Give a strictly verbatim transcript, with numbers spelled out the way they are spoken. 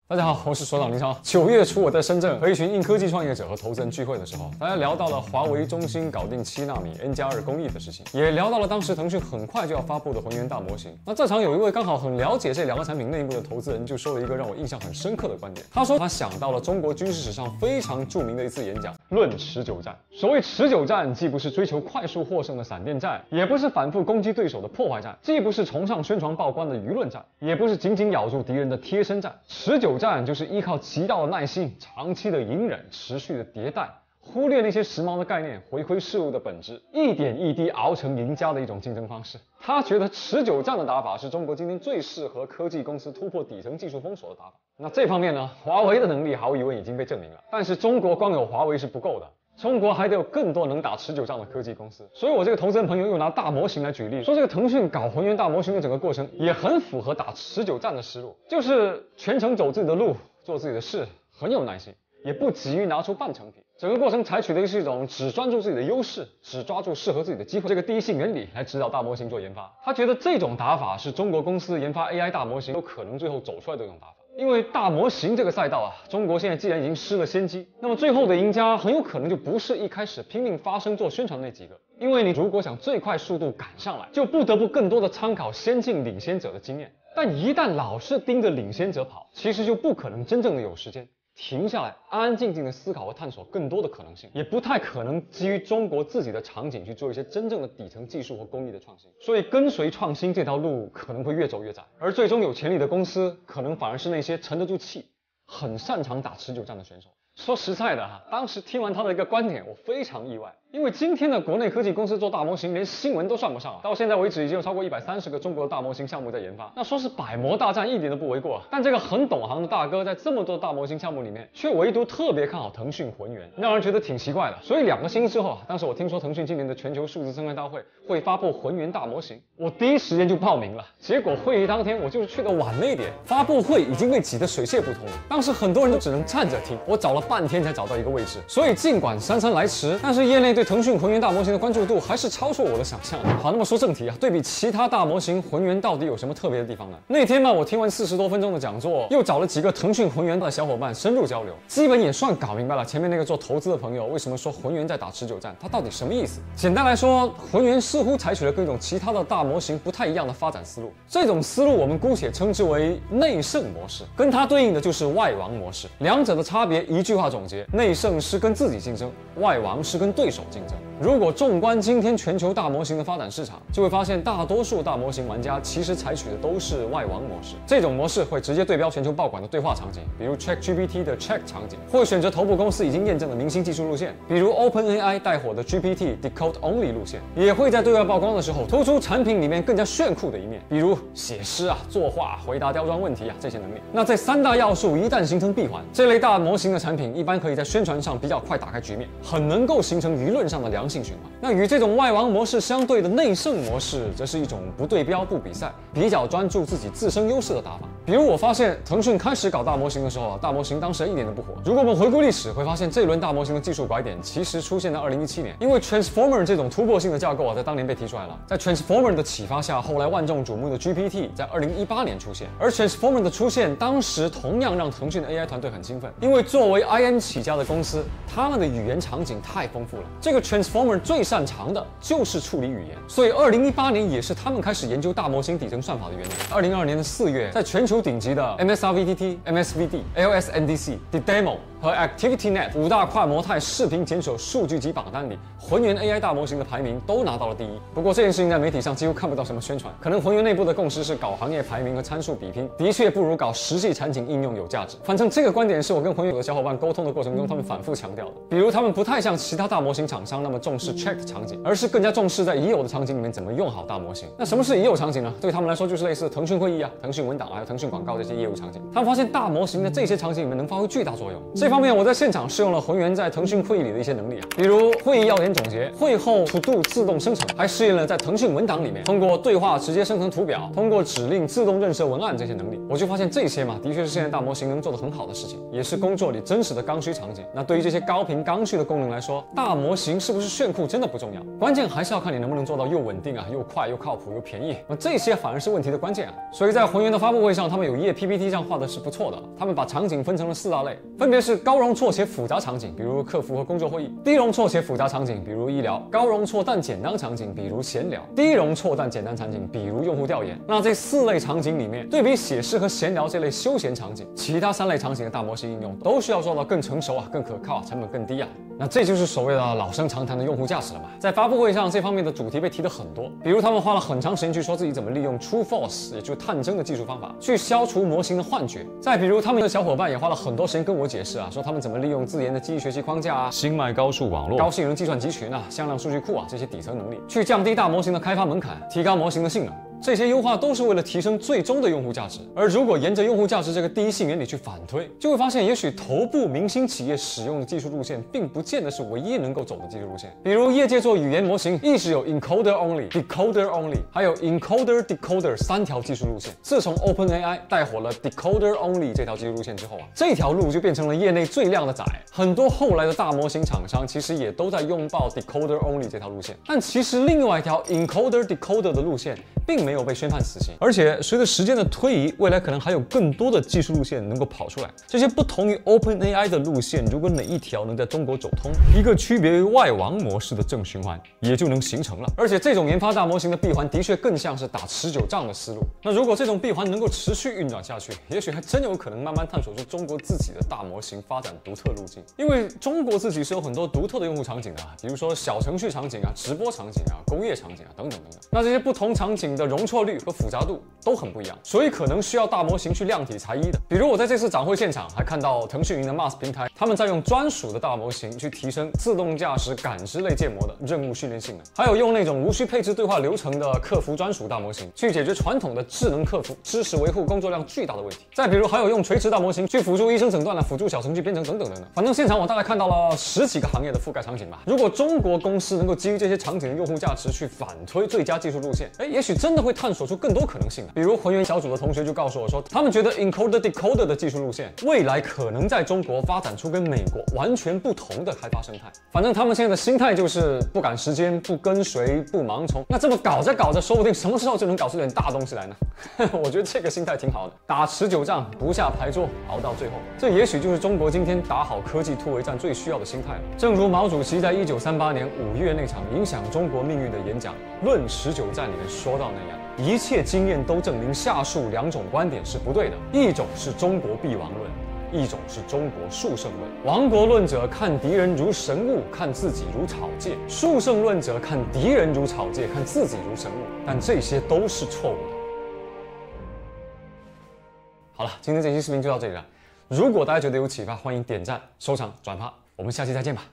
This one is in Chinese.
大家好，我是所长林超。九月初，我在深圳和一群硬科技创业者和投资人聚会的时候，大家聊到了华为中芯搞定七纳米 N 加二工艺的事情，也聊到了当时腾讯很快就要发布的浑源大模型。那这场有一位刚好很了解这两个产品内部的投资人，就说了一个让我印象很深刻的观点。他说他想到了中国军事史上非常著名的一次演讲，论持久战。所谓持久战，既不是追求快速获胜的闪电战，也不是反复攻击对手的破坏战，既不是崇尚宣传曝光的舆论战，也不是紧紧咬住敌人的贴身战。持久战就是依靠极大的耐心、长期的隐忍、持续的迭代，忽略那些时髦的概念，回归事物的本质，一点一滴熬成赢家的一种竞争方式。他觉得持久战的打法是中国今天最适合科技公司突破底层技术封锁的打法。那这方面呢，华为的能力毫无疑问已经被证明了，但是中国光有华为是不够的。中国还得有更多能打持久战的科技公司，所以我这个投资人朋友又拿大模型来举例，说这个腾讯搞浑源大模型的整个过程也很符合打持久战的思路，就是全程走自己的路，做自己的事，很有耐心，也不急于拿出半成品。整个过程采取的是一种只专注自己的优势，只抓住适合自己的机会这个第一性原理来指导大模型做研发。他觉得这种打法是中国公司研发 A I 大模型有可能最后走出来的这种打法。因为大模型这个赛道啊，中国现在既然已经失了先机，那么最后的赢家很有可能就不是一开始拼命发声做宣传的那几个。因为你如果想最快速度赶上来，就不得不更多的参考先进领先者的经验。但一旦老是盯着领先者跑，其实就不可能真正的有时间停下来安安静静的思考和探索更多的可能性，也不太可能基于中国自己的场景去做一些真正的底层技术和工艺的创新。所以跟随创新这条路可能会越走越窄，而最终有潜力的公司可能反而是那些沉得住气、很擅长打持久战的选手。说实在的哈，当时听完他的一个观点，我非常意外，因为今天的国内科技公司做大模型连新闻都算不上啊。到现在为止已经有超过一百三十个中国的大模型项目在研发，那说是百模大战一点都不为过。但这个很懂行的大哥在这么多大模型项目里面，却唯独特别看好腾讯浑源，让人觉得挺奇怪的。所以两个星期之后啊，当时我听说腾讯今年的全球数字生态大会会发布浑源大模型，我第一时间就报名了。结果会议当天我就是去的晚了一点，发布会已经被挤得水泄不通了。当时很多人都只能站着听，我找了半天才找到一个位置。所以尽管姗姗来迟，但是业内对腾讯浑源大模型的关注度还是超出我的想象的。好，那么说正题啊，对比其他大模型，浑源到底有什么特别的地方呢？那天嘛，我听完四十多分钟的讲座，又找了几个腾讯浑源的小伙伴深入交流，基本也算搞明白了前面那个做投资的朋友为什么说浑源在打持久战，它到底什么意思？简单来说，浑源似乎采取了跟一种其他的大模型不太一样的发展思路，这种思路我们姑且称之为内胜模式，跟它对应的就是外王模式。两者的差别一句话总结：内胜是跟自己竞争，外王是跟对手竞争。如果纵观今天全球大模型的发展市场，就会发现大多数大模型玩家其实采取的都是外王模式。这种模式会直接对标全球爆款的对话场景，比如 ChatGPT 的 Chat 场景，或选择头部公司已经验证的明星技术路线，比如 OpenAI 带火的 G P T Decode Only 路线，也会在对外曝光的时候突出产品里面更加炫酷的一面，比如写诗啊、作画、回答刁钻问题啊这些能力。那这三大要素一旦形成闭环，这类大模型的产品一般可以在宣传上比较快打开局面，很能够形成舆论上的良性循环。那与这种外王模式相对的内胜模式，则是一种不对标、不比赛，比较专注自己自身优势的打法。比如我发现腾讯开始搞大模型的时候啊，大模型当时一点都不火。如果我们回顾历史，会发现这一轮大模型的技术拐点其实出现在二零一七年，因为 Transformer 这种突破性的架构啊，在当年被提出来了。在 Transformer 的启发下，后来万众瞩目的 G P T 在二零一八年出现，而 Transformer 的出现，当时同样让腾讯的 A I 团队很兴奋，因为作为 I M 起家的公司，他们的语言场景太丰富了。这个 Transformer 最擅长的就是处理语言，所以二零一八年也是他们开始研究大模型底层算法的原因。二零二二年的四月，在全球顶级的 M S R V T T、M S V D、L S N D C、Didemo 和 ActivityNet 五大跨模态视频检索数据集榜单里，浑源 A I 大模型的排名都拿到了第一。不过这件事情在媒体上几乎看不到什么宣传，可能浑源内部的共识是搞行业排名和参数比拼，的确不如搞实际产品应用有价值。反正这个观点是我跟浑源的小伙伴沟通的过程中，他们反复强调的。比如他们不太像其他大模型厂商那么重视 Check 场景，而是更加重视在已有的场景里面怎么用好大模型。那什么是已有场景呢？对他们来说就是类似腾讯会议啊、腾讯文档还有腾讯广告这些业务场景。他们发现大模型在这些场景里面能发挥巨大作用。这方面，我在现场试用了浑源在腾讯会议里的一些能力啊，比如会议要点总结、会后 To Do 自动生成，还试验了在腾讯文档里面通过对话直接生成图表，通过指令自动认识文案这些能力。我就发现这些嘛，的确是现在大模型能做得很好的事情，也是工作里真实的刚需场景。那对于这些高频刚需的功能来说，大模型是不是炫酷真的不重要，关键还是要看你能不能做到又稳定啊、又快又靠谱又便宜。那这些反而是问题的关键啊。所以在浑源的发布会上，他们有一页 P P T 上画的是不错的，他们把场景分成了四大类，分别是高容错且复杂场景，比如客服和工作会议；低容错且复杂场景，比如医疗；高容错但简单场景，比如闲聊；低容错但简单场景，比如用户调研。那这四类场景里面，对比写诗和闲聊这类休闲场景，其他三类场景的大模型应用都需要做到更成熟啊、更可靠、成本更低啊。那这就是所谓的老生常谈的用户价值了嘛。在发布会上，这方面的主题被提得很多，比如他们花了很长时间去说自己怎么利用 True False， 也就是探针的技术方法，去消除模型的幻觉。再比如他们的小伙伴也花了很多时间跟我解释啊，说他们怎么利用自研的机器学习框架啊、星脉高速网络、高性能计算集群啊、向量数据库啊这些底层能力，去降低大模型的开发门槛，提高模型的性能。这些优化都是为了提升最终的用户价值，而如果沿着用户价值这个第一性原理去反推，就会发现，也许头部明星企业使用的技术路线，并不见得是唯一能够走的技术路线。比如，业界做语言模型一直有 encoder only、decoder only， 还有 encoder-decoder 三条技术路线。自从 OpenAI 带火了 decoder only 这条技术路线之后啊，这条路就变成了业内最靓的仔。很多后来的大模型厂商其实也都在拥抱 decoder only 这条路线，但其实另外一条 encoder-decoder 的路线，并没有被宣判死刑，而且随着时间的推移，未来可能还有更多的技术路线能够跑出来。这些不同于 OpenAI 的路线，如果哪一条能在中国走通，一个区别于外王模式的正循环也就能形成了。而且这种研发大模型的闭环的确更像是打持久仗的思路。那如果这种闭环能够持续运转下去，也许还真有可能慢慢探索出中国自己的大模型发展独特路径。因为中国自己是有很多独特的用户场景的，比如说小程序场景啊、直播场景啊、工业场景啊等等等等。那这些不同场景的容错率和复杂度都很不一样，所以可能需要大模型去量体裁衣的。比如我在这次展会现场还看到腾讯云的 M A S 平台，他们在用专属的大模型去提升自动驾驶感知类建模的任务训练性能，还有用那种无需配置对话流程的客服专属大模型去解决传统的智能客服知识维护工作量巨大的问题。再比如还有用垂直大模型去辅助医生诊断啊、辅助小程序编程等等等等。反正现场我大概看到了十几个行业的覆盖场景吧。如果中国公司能够基于这些场景的用户价值去反推最佳技术路线，哎，也许真的会探索出更多可能性的。比如浑源小组的同学就告诉我说，他们觉得 encoder-decoder 的技术路线未来可能在中国发展出跟美国完全不同的开发生态。反正他们现在的心态就是不赶时间、不跟随、不盲从。那这么搞着搞着，说不定什么时候就能搞出点大东西来呢？我觉得这个心态挺好的，打持久仗，不下牌桌，熬到最后。这也许就是中国今天打好科技突围战最需要的心态了。正如毛主席在一九三八年五月那场影响中国命运的演讲《论持久战》里面说到那样。一切经验都证明下述两种观点是不对的，一种是中国必亡论，一种是中国速胜论。亡国论者看敌人如神物，看自己如草芥；速胜论者看敌人如草芥，看自己如神物。但这些都是错误的。好了，今天这期视频就到这里了。如果大家觉得有启发，欢迎点赞、收藏、转发。我们下期再见吧。